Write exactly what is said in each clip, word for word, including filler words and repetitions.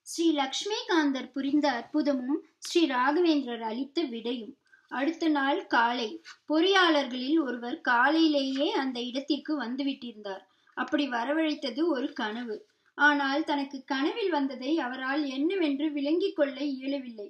ஸ்ரீ லக்ஷ்மிகாந்தர் புரிந்த அற்புதமும் ஸ்ரீ ராகவேந்திரர் அளித்த விடையும். அடுத்த நாள் காலை பொறியாளர்களில் ஒருவர் காலையிலேயே அந்த இடத்திற்கு வந்துவிட்டிருந்தார். அப்படி வரவழைத்தது ஒரு கனவு. ஆனால் தனக்கு கனவில் வந்ததை அவரால் என்னவென்று விளங்கிக் கொள்ள இயலவில்லை.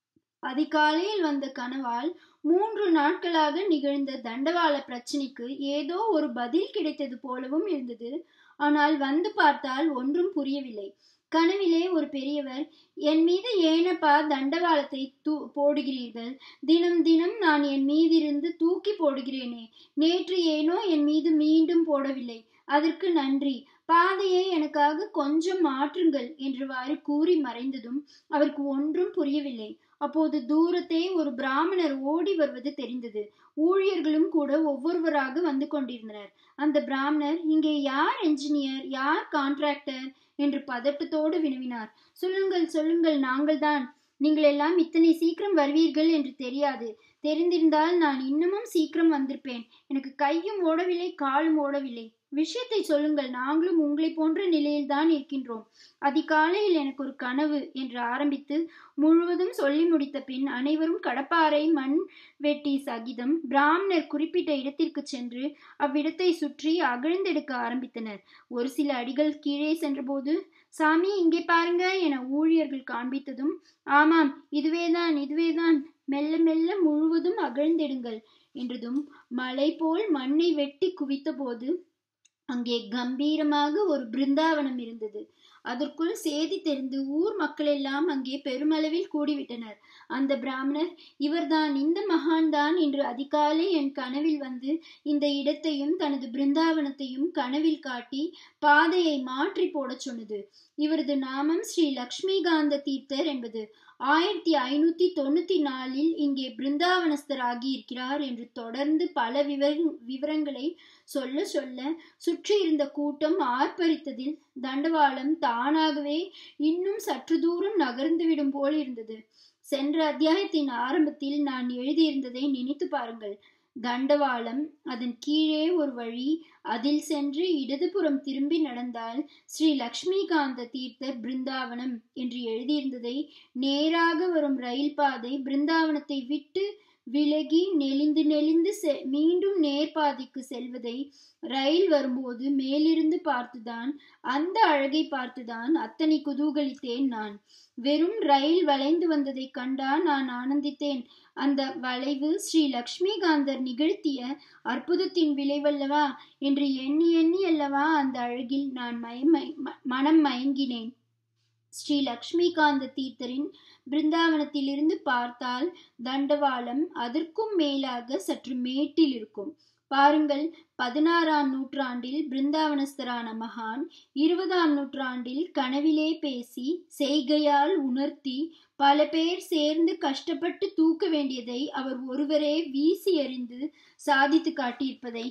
அதிகாலையில் வந்த கனவால் மூன்று நாட்களாக நிகழ்ந்த தண்டவாள பிரச்சனைக்கு ஏதோ ஒரு பதில் கிடைத்தது போலவும் இருந்தது. ஆனால் வந்து பார்த்தால் ஒன்றும் புரியவில்லை. கனவிலே ஒரு பெரியவர், என் மீது ஏனப்பா தண்டவாளத்தை தூ போடுகிறீர்கள்? தினம் தினம் நான் என் மீதிருந்து தூக்கி போடுகிறேனே, நேற்று ஏனோ என் மீது மீண்டும் போடவில்லை, அதற்கு நன்றி, பாதையை எனக்காக கொஞ்சம் மாற்றுங்கள் என்றவாறு கூறி மறைந்ததும் அவருக்கு ஒன்றும் புரியவில்லை. அப்போது தூரத்தே ஒரு பிராமணர் ஓடி வருவது தெரிந்தது. ஊழியர்களும் கூட ஒவ்வொருவராக வந்து கொண்டிருந்தனர். அந்த பிராமணர், இங்கே யார் என்ஜினியர், யார் கான்ட்ராக்டர் என்று பதட்டத்தோடு வினவினார். சொல்லுங்கள் சொல்லுங்கள், நாங்கள்தான். நீங்கள் எல்லாம் இத்தனை சீக்கிரம் வருவீர்கள் என்று தெரியாது. தெரிந்திருந்தால் நான் இன்னமும் சீக்கிரம் வந்திருப்பேன். எனக்கு கையும் ஓடவில்லை, காலும் ஓடவில்லை. விஷயத்தை சொல்லுங்கள், நாங்களும் உங்களை போன்ற நிலையில் தான் இருக்கின்றோம். அதிகாலையில் எனக்கு ஒரு கனவு என்று ஆரம்பித்து முழுவதும் சொல்லி முடித்த பின் அனைவரும் கடப்பாறை மண் வெட்டி சகிதம் பிராமணர் குறிப்பிட்ட இடத்திற்கு சென்று அவ்விடத்தை சுற்றி அகழ்ந்தெடுக்க ஆரம்பித்தனர். ஒரு சில அடிகள் கீழே சென்றபோது, சாமி இங்கே பாருங்க என ஊழியர்கள் காண்பித்ததும், ஆமாம் இதுவேதான் இதுவேதான், மெல்ல மெல்ல முழுவதும் அகழ்ந்தெடுங்கள் என்றதும் மலை போல் மண்ணை வெட்டி குவித்த போது அங்கே கம்பீரமாக ஒரு பிருந்தாவனம் இருந்தது. அதற்குள் செய்தி தெரிந்து ஊர் மக்கள் எல்லாம் அங்கே பெருமளவில் கூடிவிட்டனர். அந்த பிராமணர், இவர்தான், இந்த மகான் தான் இன்று அதிகாலை என் கனவில் வந்து இந்த இடத்தையும் தனது பிருந்தாவனத்தையும் கனவில் காட்டி பாதையை மாற்றி போட சொன்னது. இவரது நாமம் ஸ்ரீ லக்ஷ்மிகாந்த தீர்த்தர் என்பது. ஆயிரத்தி ஐநூத்தி தொண்ணூத்தி நாலில் இங்கே பிருந்தாவனஸ்தராகி இருக்கிறார் என்று தொடர்ந்து பல விவர விவரங்களை சொல்ல சொல்ல சுற்றி இருந்த கூட்டம் ஆர்ப்பரித்ததில் தண்டவாளம் தானாகவே இன்னும் சற்று தூரம் நகர்ந்துவிடும் போல் இருந்தது. சென்ற அத்தியாயத்தின் ஆரம்பத்தில் நான் எழுதியிருந்ததை நினைத்து பாருங்கள். தண்டவாளம், அதன் கீழே ஒரு வழி, அதில் சென்று இடதுபுறம் திரும்பி நடந்தால் ஸ்ரீ லக்ஷ்மிகாந்த தீர்த்தர் பிருந்தாவனம் என்று எழுதியிருந்ததை நேராக வரும் ரயில் பாதை பிருந்தாவனத்தை விட்டு விலகி நெளிந்து நெளிந்து செ மீண்டும் நேர்பாதைக்கு செல்வதை ரயில் வரும்போது மேலிருந்து பார்த்துதான், அந்த அழகை பார்த்துதான் அத்தனை குதூகலித்தேன் நான். வெறும் ரயில் வளைந்து வந்ததை கண்டா நான் ஆனந்தித்தேன். அந்த வளைவு ஸ்ரீ லக்ஷ்மிகாந்தர் நிகழ்த்திய அற்புதத்தின் விளைவல்லவா என்று எண்ணி எண்ணி அல்லவா அந்த அழகில் நான் மயமை மனம் மயங்கினேன். ஸ்ரீ லக்ஷ்மிகாந்த தீர்த்தரின் பிருந்தாவனத்திலிருந்து பார்த்தால் தண்டவாளம் அதற்கும் மேலாக சற்று மேட்டில் இருக்கும். பாருங்கள், பதினாறாம் நூற்றாண்டில் பிருந்தாவனஸ்தரான மகான் இருபதாம் நூற்றாண்டில் கனவிலே பேசி செய்கையால் உணர்த்தி பல பேர் சேர்ந்து கஷ்டப்பட்டு தூக்க வேண்டியதை அவர் ஒருவரே வீசி எறிந்து சாதித்து காட்டியிருப்பதை.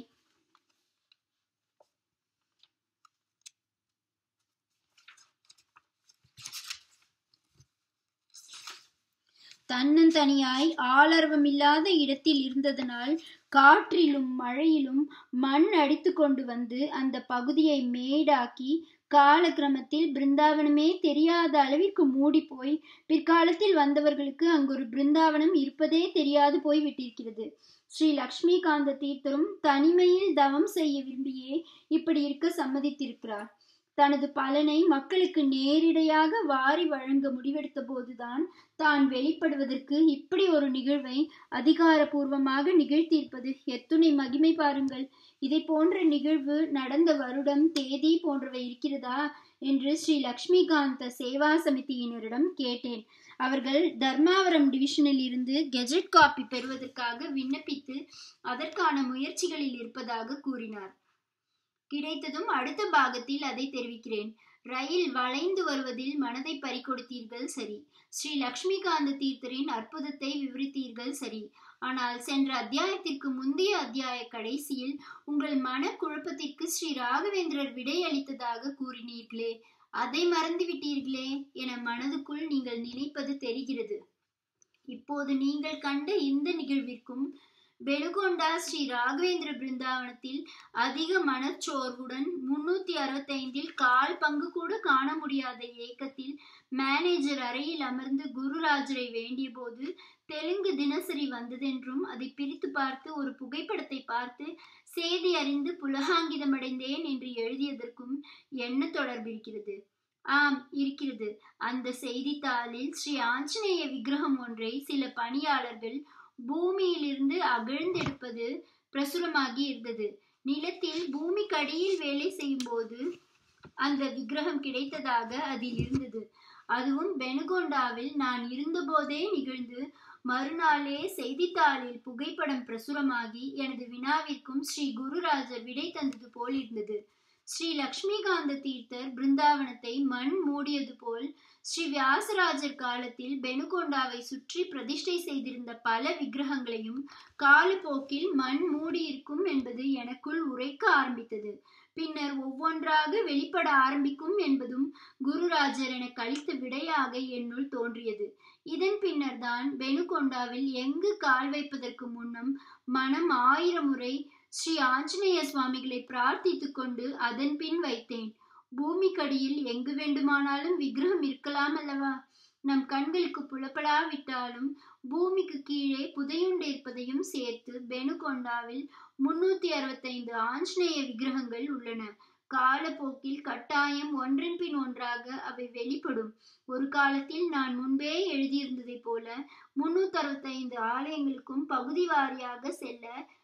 தன்னந்தனியாய் ஆளரவமில்லாத இடத்தில் இருந்ததனால் காற்றிலும் மழையிலும் மண் அடித்து கொண்டு வந்து அந்த பகுதியை மேடாக்கி காலக்கிரமத்தில் பிருந்தாவனமே தெரியாத அளவிற்கு மூடி போய் பிற்காலத்தில் வந்தவர்களுக்கு அங்கு ஒரு பிருந்தாவனம் இருப்பதே தெரியாது போய் விட்டிருக்கிறது. ஸ்ரீ லக்ஷ்மிகாந்த தீர்த்தரும் தனிமையில் தவம் செய்ய விரும்பியே இப்படி இருக்க சம்மதித்திருக்கிறார். தனது பலனை மக்களுக்கு நேரிடையாக வாரி வழங்க முடிவெடுத்த போதுதான் தான் வெளிப்படுவதற்கு இப்படி ஒரு நிகழ்வை அதிகாரபூர்வமாக நிகழ்த்தியிருப்பது எத்துணை மகிமை பாருங்கள். இதை போன்ற நிகழ்வு நடந்த வருடம், தேதி போன்றவை இருக்கிறதா என்று ஸ்ரீ லக்ஷ்மிகாந்த சேவா சமிதியினரிடம் கேட்டேன். அவர்கள் தர்மாவரம் டிவிஷனில் இருந்து கெஜெட் காப்பி பெறுவதற்காக விண்ணப்பித்து அதற்கான முயற்சிகளில் இருப்பதாக கூறினார். கிடைத்ததும் அடுத்த பாகத்தில் அதை தெரிவிக்கிறேன். ரயில் வளைந்து வருவதில் மனதை பறிகொடுத்தீர்கள் சரி, ஸ்ரீ லக்ஷ்மிகாந்த தீர்த்தரின் அற்புதத்தை விவரித்தீர்கள் சரி. ஆனால் சென்ற அத்தியாயத்திற்கு முந்தைய அத்தியாய கடைசியில் உங்கள் மன குழப்பத்திற்கு ஸ்ரீ ராகவேந்திரர் விடை அளித்ததாக கூறினீர்களே, அதை மறந்து விட்டீர்களே என மனதுக்குள் நீங்கள் நினைப்பது தெரிகிறது. இப்போது நீங்கள் கண்ட இந்த நிகழ்விற்கும் பெலுகொண்டா ஸ்ரீ ராகவேந்திர பிருந்தாவனத்தில் அதிக மனச்சோர்வுடன் முன்னூத்தி அறுபத்தி ஐந்தில் கால் பங்கு கூட காண முடியாத ஏக்கத்தில் மேனேஜர் அறையில் அமர்ந்து குருராஜரை வேண்டிய போது தெலுங்கு தினசரி வந்ததென்றும் அதை பிரித்து பார்த்து ஒரு புகைப்படத்தை பார்த்து செய்தி அறிந்து புலகாங்கிதமடைந்தேன் என்று எழுதியதற்கும் என்ன தொடர்பிருக்கிறது? ஆம், இருக்கிறது. அந்த செய்தித்தாளில் ஸ்ரீ ஆஞ்சநேய விக்கிரகம் ஒன்றை சில பணியாளர்கள் பூமியிலிருந்து அகழ்ந்தெடுப்பது பிரசுரமாகி இருந்தது. நிலத்தில் பூமிக்கடியில் வேலை செய்யும் போது அந்த விக்கிரகம் கிடைத்ததாக அதில் இருந்தது. அதுவும் பெனுகொண்டாவில் நான் இருந்தபோதே நிகழ்ந்து மறுநாளே செய்தித்தாளில் புகைப்படம் பிரசுரமாகி எனது வினாவிற்கும் ஸ்ரீ குருராஜர் விடை தந்தது போல் இருந்தது. ஸ்ரீ லக்ஷ்மிகாந்த தீர்த்தர் பிருந்தாவனத்தை மண் மூடியது போல் ஸ்ரீ வியாசராஜர் காலத்தில் பெனுகொண்டாவை சுற்றி பிரதிஷ்டை செய்திருந்த பல விக்கிரகங்களையும் காலப்போக்கில் மண் மூடியிருக்கும் என்பது எனக்குள் உரைக்க ஆரம்பித்தது. பின்னர் ஒவ்வொன்றாக வெளிப்பட ஆரம்பிக்கும் என்பதும் குருராஜர் எனக்கு அளித்த விடையாக என்னுள் தோன்றியது. இதன் பின்னர் தான் பெனுகொண்டாவில் எங்கு கால் வைப்பதற்கு முன்னம் மனம் ஆயிரம் முறை ஸ்ரீ ஆஞ்சநேய சுவாமிகளை பிரார்த்தித்துக் கொண்டு அதன் பின் வைத்தேன். பூமிக்கடியில் எங்கு வேண்டுமானாலும் விக்கிரகம் இருக்கலாம் அல்லவா? நம் கண்களுக்கு புலப்படாவிட்டாலும் பூமிக்கு கீழே புதையுண்டு இருப்பதையும் சேர்த்து பெனுகொண்டாவில் முன்னூத்தி அறுபத்தி ஐந்து ஆஞ்சநேய விக்கிரகங்கள் உள்ளன. காலப்போக்கில் கட்டாயம் ஒன்றன் பின் ஒன்றாக அவை வெளிப்படும். ஒரு காலத்தில் நான் முன்பே எழுதியிருந்ததை போல முன்னூத்தி அறுபத்தி ஐந்து ஆலயங்களுக்கும் பகுதி வாரியாக செல்ல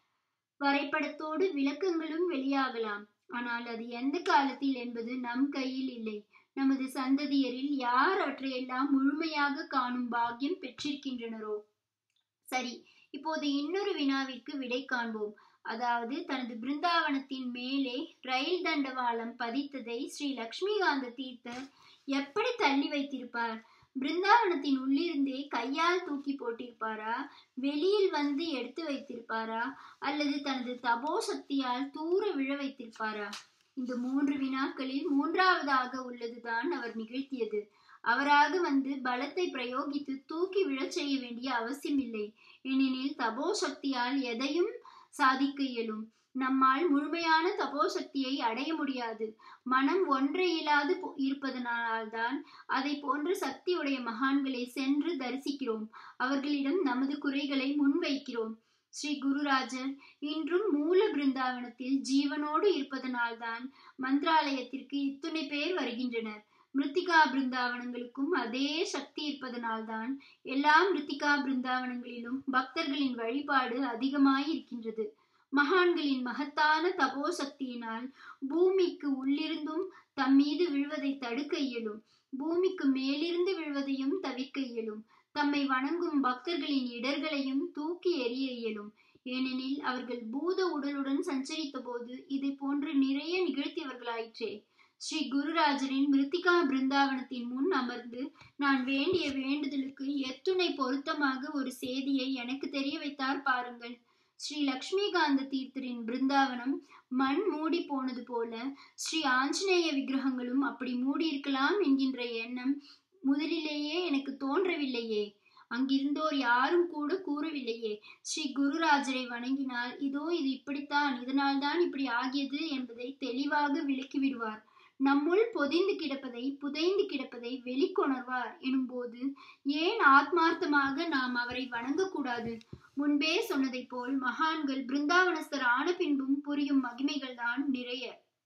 வரைபடத்தோடு விளக்கங்களும் வெளியாகலாம். ஆனால் அது எந்த காலத்தில் என்பது நம் கையில் இல்லை. நமது சந்ததியரில் யார் அவற்றையெல்லாம் முழுமையாக காணும் பாக்கியம் பெற்றிருக்கின்றனரோ. சரி, இப்போது இன்னொரு வினாவிற்கு விடை காண்போம். அதாவது, தனது பிருந்தாவனத்தின் மேலே ரயில் தண்டவாளம் பதித்ததை ஸ்ரீ லக்ஷ்மிகாந்த தீர்த்தர் எப்படி தள்ளி வைத்திருப்பார்? பிருந்தாவனத்தின் உள்ளிருந்தே கையால் தூக்கி போட்டிருப்பாரா? வெளியில் வந்து எடுத்து வைத்திருப்பாரா? அல்லது தனது தபோ சக்தியால் தூர விழ வைத்திருப்பாரா? இந்த மூன்று வினாக்களில் மூன்றாவதாக உள்ளதுதான் அவர் நிகழ்த்தியது. அவராக வந்து பலத்தை பிரயோகித்து தூக்கி விழச் செய்ய வேண்டிய அவசியம் இல்லை. ஏனெனில் தபோ சக்தியால் எதையும் சாதிக்க இயலும். நம்மால் முழுமையான தபோ சக்தியை அடைய முடியாது. மனம் ஒன்றை இயலாது இருப்பதனால்தான் அதை போன்ற சக்தி உடைய மகான்களை சென்று தரிசிக்கிறோம். அவர்களிடம் நமது குறைகளை முன்வைக்கிறோம். ஸ்ரீ குருராஜர் இன்றும் மூல பிருந்தாவனத்தில் ஜீவனோடு இருப்பதனால்தான் மந்திராலயத்திற்கு இத்துணை பேர் வருகின்றனர். மிருத்திகா பிருந்தாவனங்களுக்கும் அதே சக்தி இருப்பதனால்தான் எல்லா மிருத்திகா பிருந்தாவனங்களிலும் பக்தர்களின் வழிபாடு அதிகமாய் இருக்கின்றது. மகான்களின் மகத்தான தபோ சக்தியினால் பூமிக்கு உள்ளிருந்தும் தம் மீது விழுவதை தடுக்க இயலும். பூமிக்கு மேலிருந்து விழுவதையும் தவிர்க்க இயலும். தம்மை வணங்கும் பக்தர்களின் இடர்களையும் தூக்கி எறிய இயலும். ஏனெனில் அவர்கள் பூத உடலுடன் சஞ்சரித்த போது இதை போன்று நிறைய நிகழ்த்தியவர்களாயிற்றே. ஸ்ரீ குருராஜரின் மிருத்திகா பிருந்தாவனத்தின் முன் அமர்ந்து நான் வேண்டிய வேண்டுதலுக்கு எத்துணை பொருத்தமாக ஒரு செய்தியை எனக்கு தெரிய வைத்தார் பாருங்கள். ஸ்ரீ லக்ஷ்மிகாந்த தீர்த்தரின் பிருந்தாவனம் மண் மூடி போனது போல ஸ்ரீ ஆஞ்சநேய விக்கிரகங்களும் அப்படி மூடியிருக்கலாம் என்கின்ற எண்ணம் முதலிலேயே எனக்கு தோன்றவில்லையே. அங்கிருந்தோர் யாரும் கூட கூறவில்லையே. ஸ்ரீ குருராஜரை வணங்கினால் இதோ இது இப்படித்தான், இதனால் தான் இப்படி ஆகியது என்பதை தெளிவாக விளக்கி விடுவார். நம்முள் பொதிந்து கிடப்பதை புதைந்து கிடப்பதை வெளிக்கொணர்வார் எனும் போது ஏன் ஆத்மார்த்தமாக நாம் அவரை வணங்கக்கூடாது? முன்பே சொன்னதை போல் மகான்கள் பிருந்தாவனஸ்தர் ஆன பின்பும் புரியும் மகிமைகள் தான் நிறைய.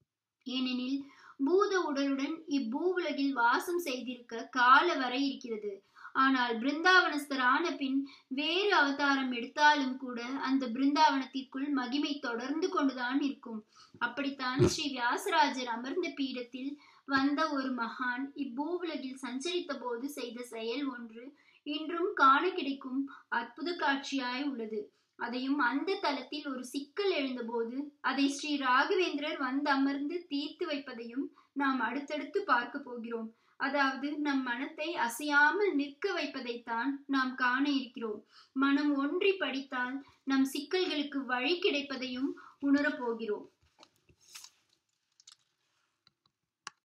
ஏனெனில் பூத உடலுடன் இப்பூவுலகில் வாசம் செய்திருக்க கால வரை இருக்கிறது. ஆனால் பிருந்தாவனஸ்தர் ஆன பின் வேறு அவதாரம் எடுத்தாலும் கூட அந்த பிருந்தாவனத்திற்குள் மகிமை தொடர்ந்து கொண்டுதான் இருக்கும். அப்படித்தான் ஸ்ரீ வியாசராஜர் அமர்ந்த பீடத்தில் வந்த ஒரு மகான் இப்பூவுலகில் சஞ்சரித்த போது செய்த செயல் ஒன்று இன்றும் காண கிடைக்கும் அற்புத காட்சியாய் உள்ளது. அதையும் அந்த தலத்தில் ஒரு சிக்கல் எழுந்தபோது அதை ஸ்ரீ ராகவேந்திரர் வந்து அமர்ந்து தீர்த்து வைப்பதையும் நாம் அடுத்தடுத்து பார்க்க போகிறோம். அதாவது நம் மனத்தை அசையாமல் நிற்க வைப்பதைத்தான் நாம் காண இருக்கிறோம். மனம் ஒன்றி படித்தால் நம் சிக்கல்களுக்கு வழி கிடைப்பதையும் உணரப்போகிறோம்.